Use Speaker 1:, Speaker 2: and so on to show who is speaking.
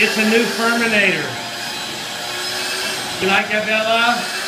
Speaker 1: It's a new Furminator. You like that, Bella?